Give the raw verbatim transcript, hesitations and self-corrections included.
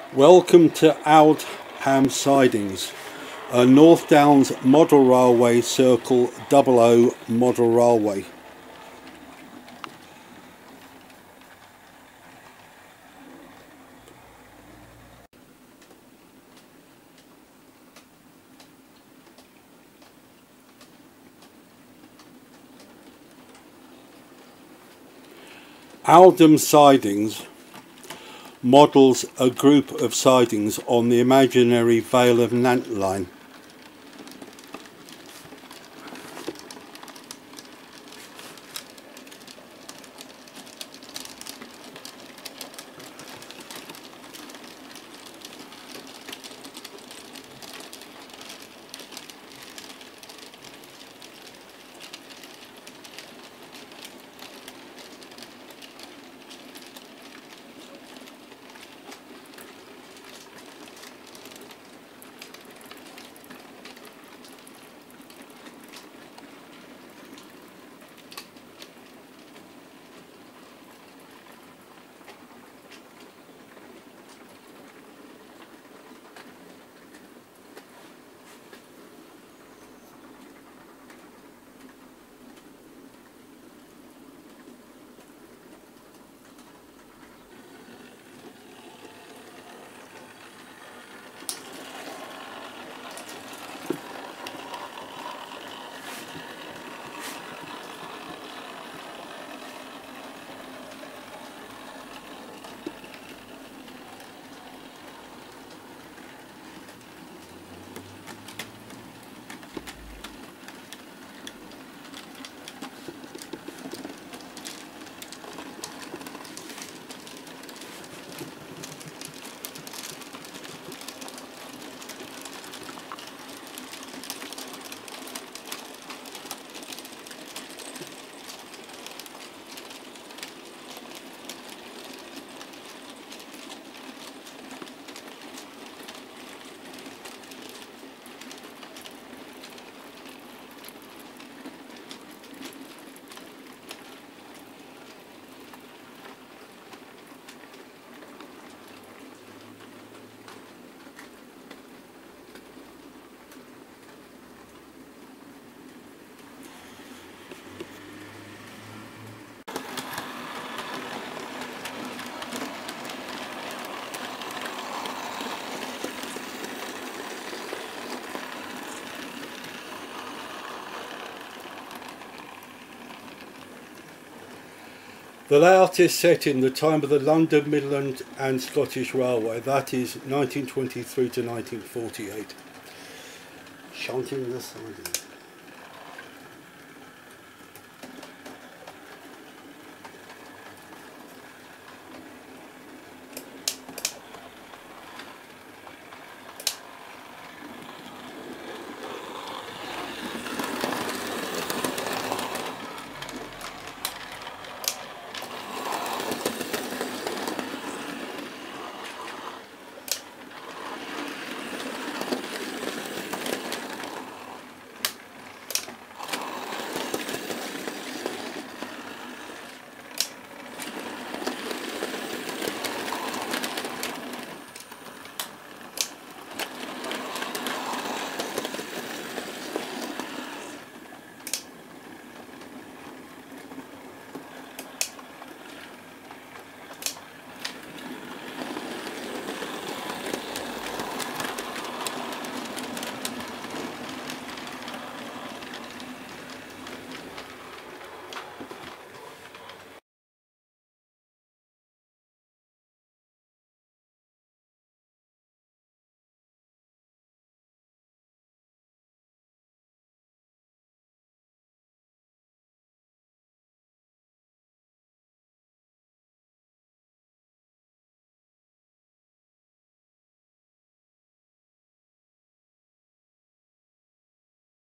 Welcome to Owdham Sidings, a North Downs Model Railway Circle double O Model Railway. Owdham Sidings models a group of sidings on the imaginary Vale of Nant line. The layout is set in the time of the London Midland and Scottish Railway, that is nineteen twenty-three to nineteen forty-eight. Shunting the siding.